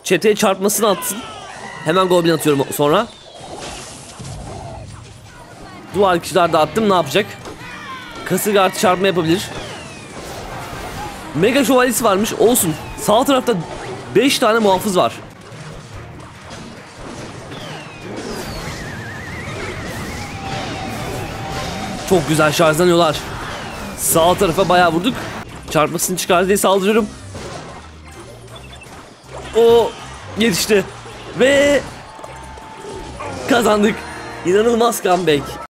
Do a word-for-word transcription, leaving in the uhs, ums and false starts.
Çeteye çarpmasını atsın. Hemen goblin atıyorum sonra. Duvar kişiler dağıttım, ne yapacak? Kasırga artı çarpma yapabilir. Mega şövalyesi varmış, olsun. Sağ tarafta beş tane muhafız var. Çok güzel şarjlanıyorlar. Sağ tarafa bayağı vurduk. Çarpmasını çıkardı diye saldırıyorum. O yetişti. Ve kazandık. İnanılmaz comeback.